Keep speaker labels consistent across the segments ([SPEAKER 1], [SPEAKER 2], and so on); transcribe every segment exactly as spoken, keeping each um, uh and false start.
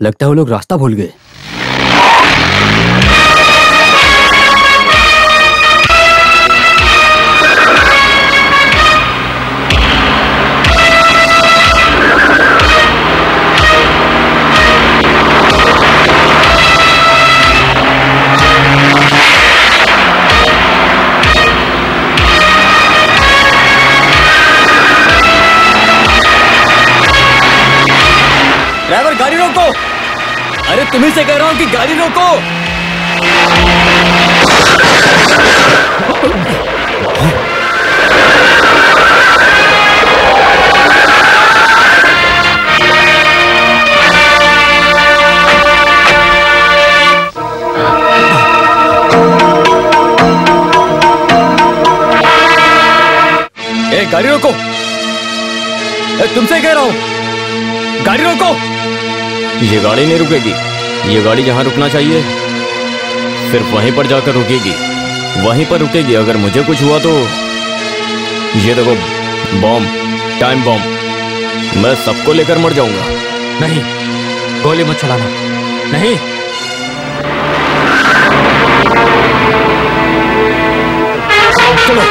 [SPEAKER 1] लगता है वो लोग रास्ता भूल गए।
[SPEAKER 2] ड्राइवर गाड़ी रोको। अरे तुम्ही से कह रहा हूं कि गाड़ी रोको। ए गाड़ी रोको। ए तुमसे कह रहा हूं गाड़ी रोको।
[SPEAKER 3] ये गाड़ी नहीं रुकेगी। ये गाड़ी जहां रुकना चाहिए सिर्फ वहीं पर जाकर रुकेगी, वहीं पर रुकेगी। अगर मुझे कुछ हुआ तो ये देखो बॉम्ब, टाइम बॉम्ब, मैं सबको लेकर मर जाऊंगा।
[SPEAKER 2] नहीं, गोली मत चलाना। नहीं, चलो।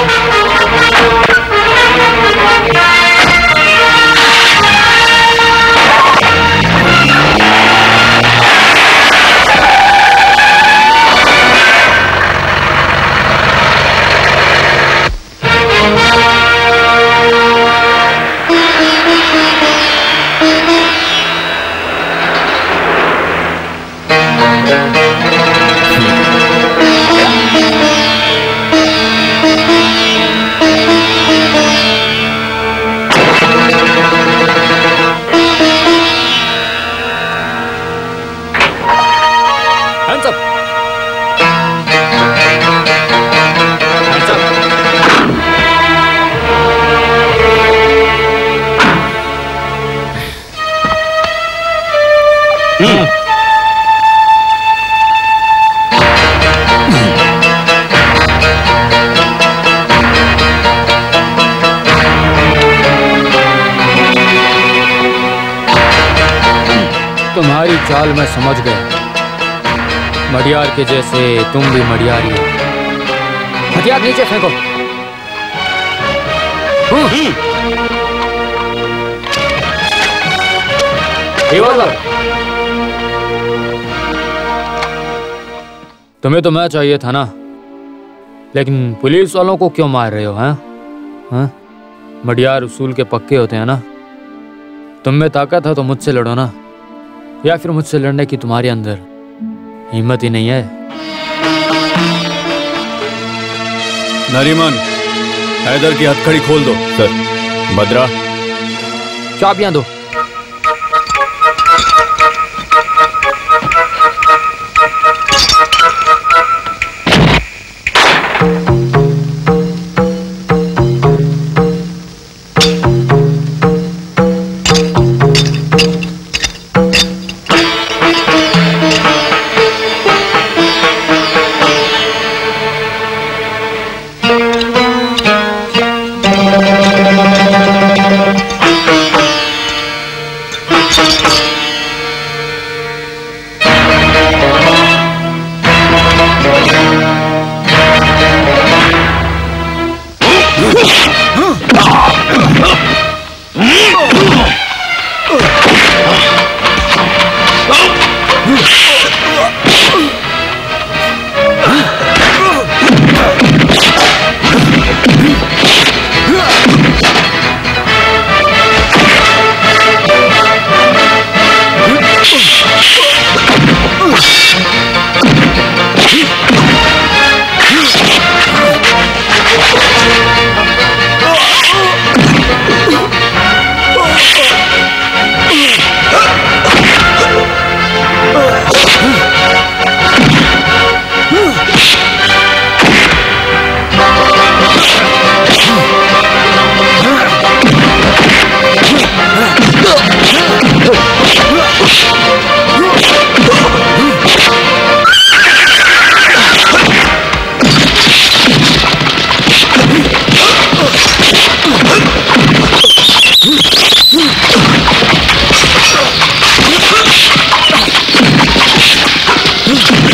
[SPEAKER 4] तुम्हारी चाल मैं समझ गया। मडियार के जैसे तुम भी मडियारी हो। हथियार नीचे फेंको। रिवॉल्वर। तुम्हें तो मैं चाहिए था ना, लेकिन पुलिस वालों को क्यों मार रहे हो? हैं हैं? मडियार उसूल के पक्के होते हैं ना। तुम में ताकत है तो मुझसे लड़ो ना, या फिर मुझसे लड़ने की तुम्हारे अंदर हिम्मत ही नहीं है।
[SPEAKER 5] नरीमन, हैदर की हथकड़ी खोल दो।
[SPEAKER 3] सर। भद्रा,
[SPEAKER 4] चाबियां दो।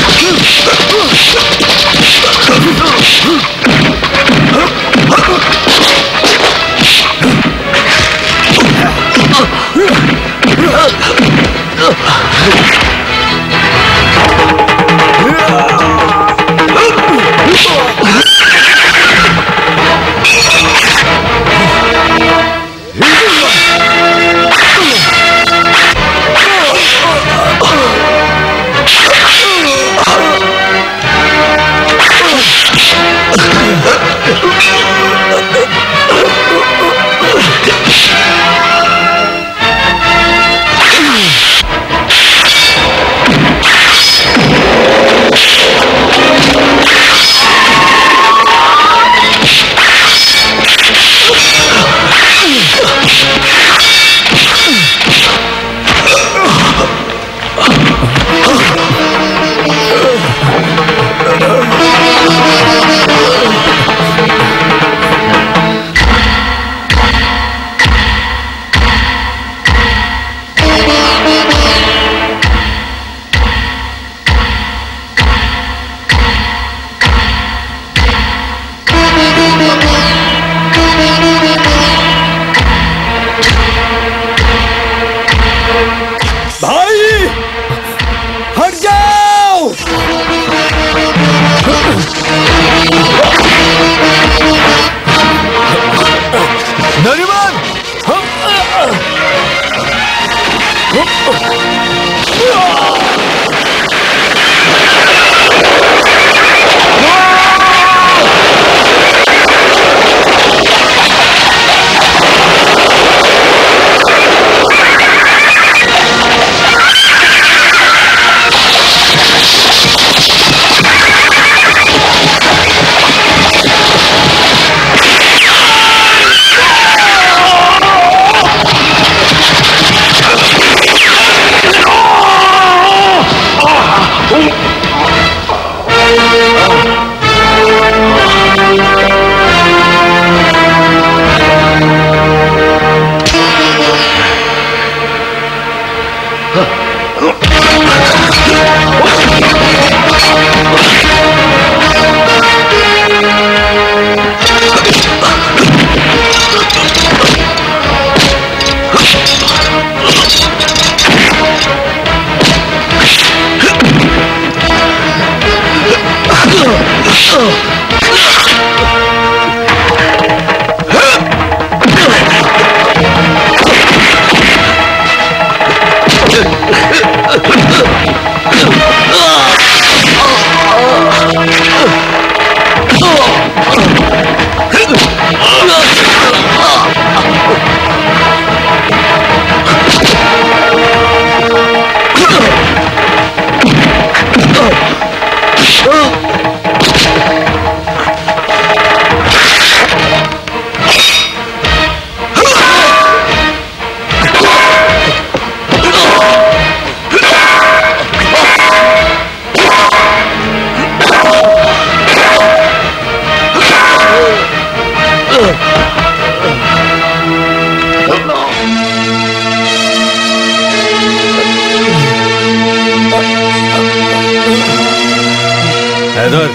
[SPEAKER 5] हैदर,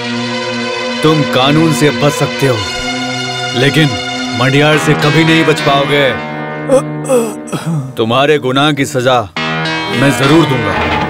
[SPEAKER 5] तुम कानून से बच सकते हो, लेकिन मडियार से कभी नहीं बच पाओगे। तुम्हारे गुनाह की सजा मैं जरूर दूंगा।